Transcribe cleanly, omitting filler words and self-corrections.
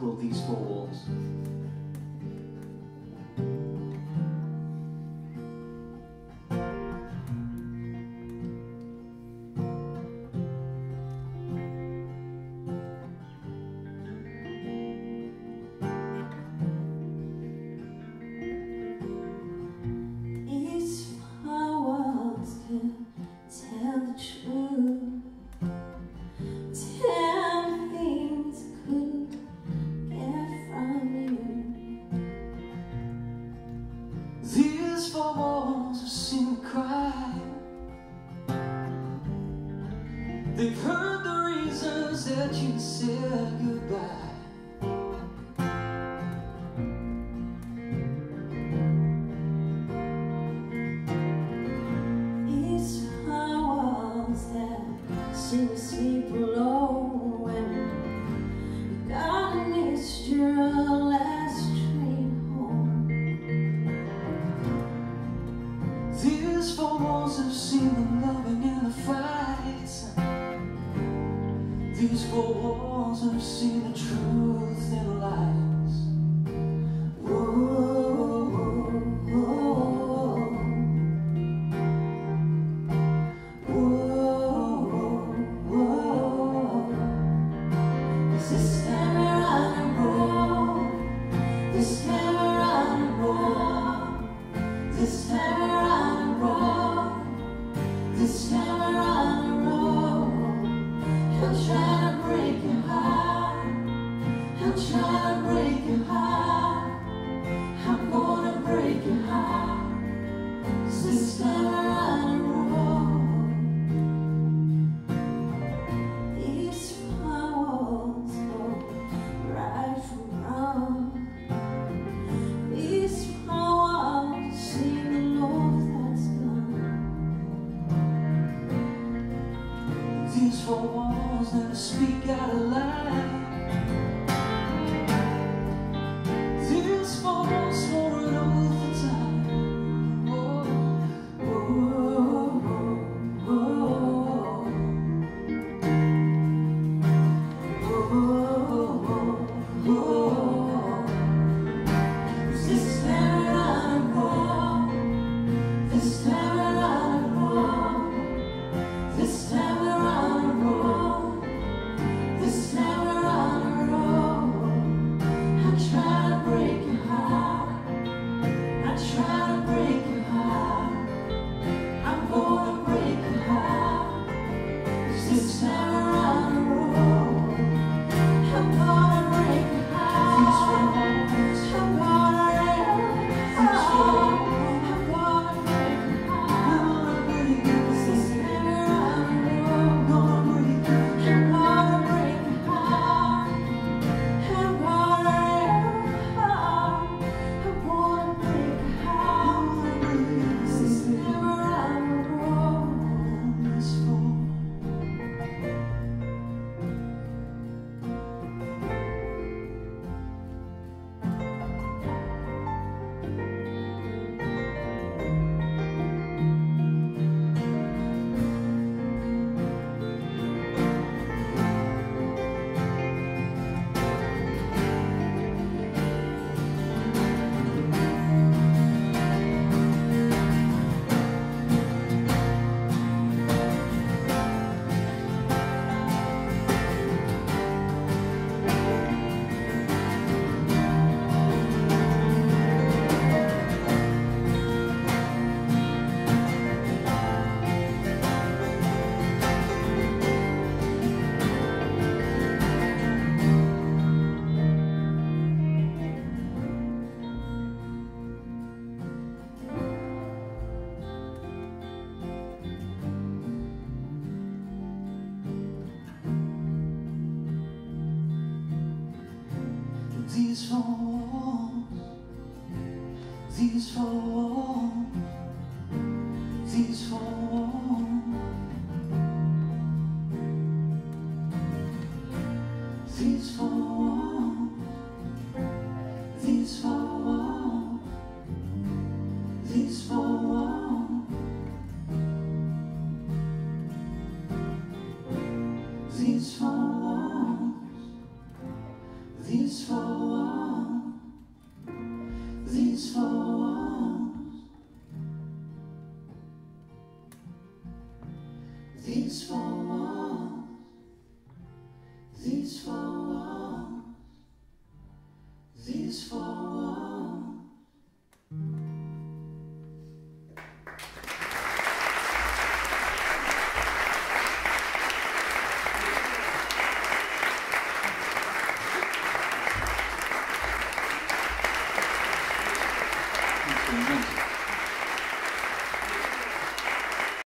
called These Four Walls. Tell the truth, 10 things I couldn't get from you. These four walls have seen me cry. They've heard the reasons that you said goodbye. See me sleep alone when you got missed your last train home. These four walls have seen the loving and the fights. These four walls have seen the truth and lies. Whoa, whoa, This time we're on a roll. This time we're on a roll. This time we're on a roll. This time we're on a roll. He'll try to break your heart. He'll try to break your heart. I'm gonna break your heart. 'Cause this time we're on a roll. These walls know right from wrong. These walls see the love that's gone. These four walls never speak out of line. These four walls swore an oath of time. Whoa, whoa, whoa, whoa, whoa. This time we're on a roll. This time we're on a roll. This time we're on a roll. This time we're on a roll. I try to break your heart. I try to break your heart. I'm gonna break your heart. 'Cause this time we're on a roll. I'm gonna break your heart. I'm gonna break your heart. I'm gonna break your heart. 'Cause this time we're on a roll. I'm gonna break your heart. I'm gonna break your heart. 'Cause this time we're on a roll. These four walls, these four walls, these four walls, these four walls, these four walls, these four walls, these four walls, these four These four walls